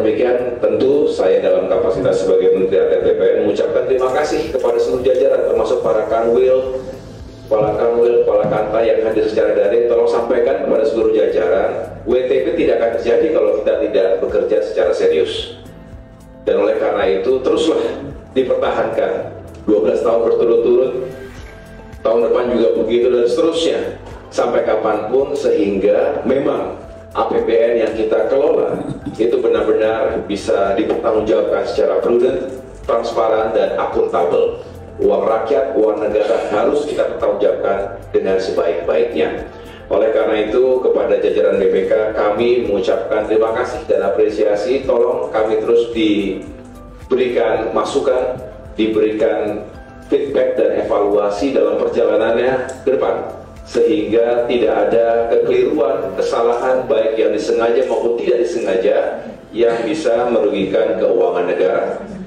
demikian, tentu saya dalam kapasitas sebagai Menteri ATR BPN mengucapkan terima kasih kepada seluruh jajaran, termasuk para kanwil, kepala kantor yang hadir secara daring. Tolong sampaikan kepada seluruh jajaran, WTP tidak akan terjadi kalau kita tidak bekerja secara serius. Dan oleh karena itu, teruslah dipertahankan 12 tahun berturut-turut, tahun depan juga begitu, dan seterusnya sampai kapanpun, sehingga memang APBN yang kita kelola itu benar-benar bisa dipertanggungjawabkan secara prudent, transparan, dan akuntabel. Uang rakyat, uang negara harus kita pertanggungjawabkan dengan sebaik-baiknya. Oleh karena itu, kepada jajaran BPK kami mengucapkan terima kasih dan apresiasi. Tolong kami terus diberikan masukan, diberikan feedback dan evaluasi dalam perjalanannya ke depan, sehingga tidak ada kekeliruan, kesalahan baik yang disengaja maupun tidak disengaja yang bisa merugikan keuangan negara